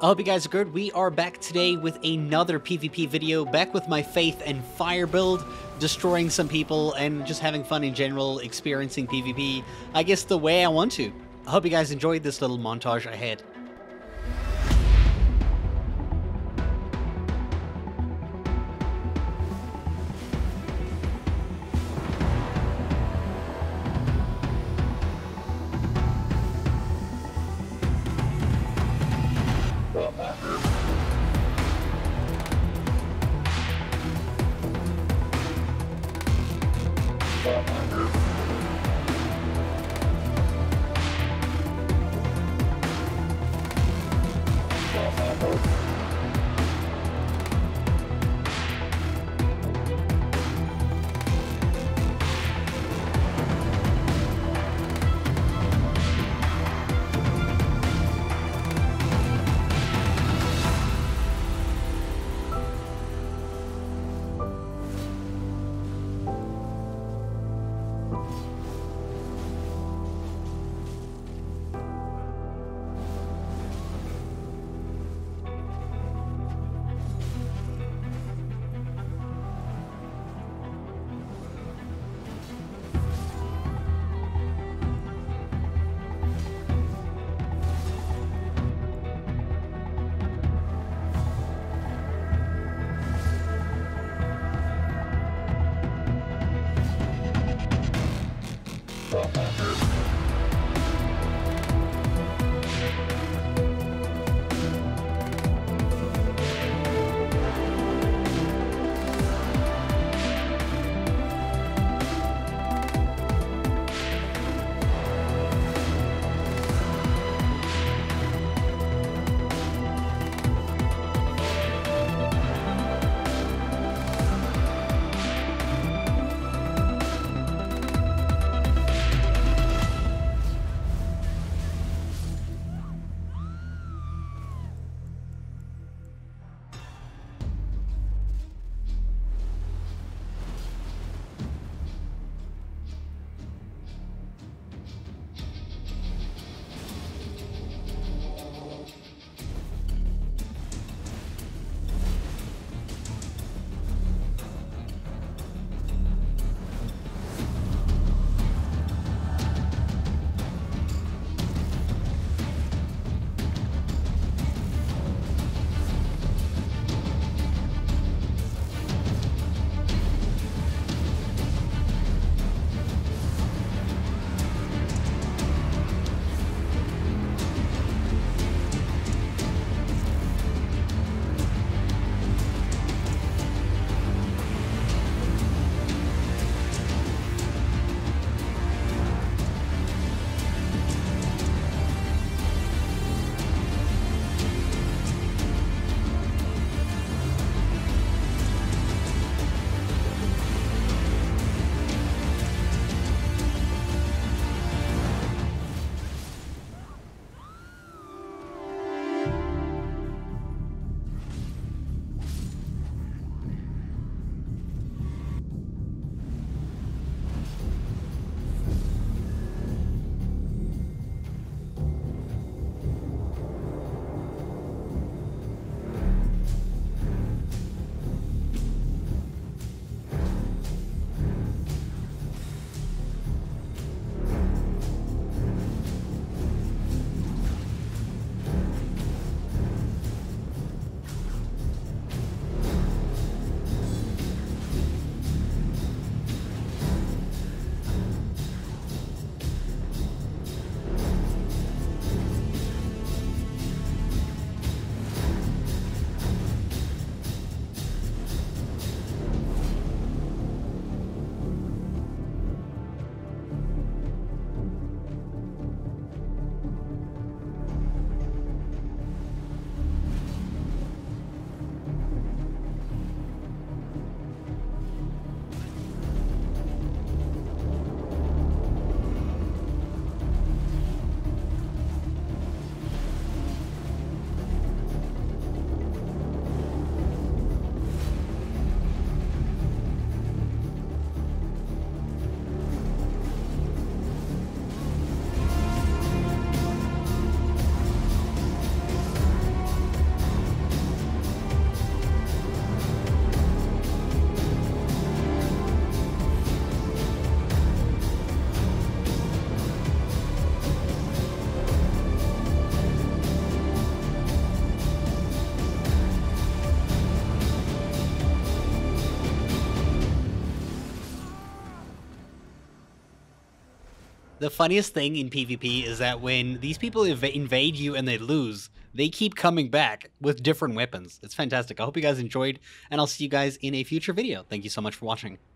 I hope you guys are good. We are back today with another PvP video, back with my Faith and Fire build, destroying some people and just having fun in general, experiencing PvP, I guess the way I want to. I hope you guys enjoyed this little montage I had. The funniest thing in PvP is that when these people invade you and they lose, they keep coming back with different weapons. It's fantastic. I hope you guys enjoyed, and I'll see you guys in a future video. Thank you so much for watching.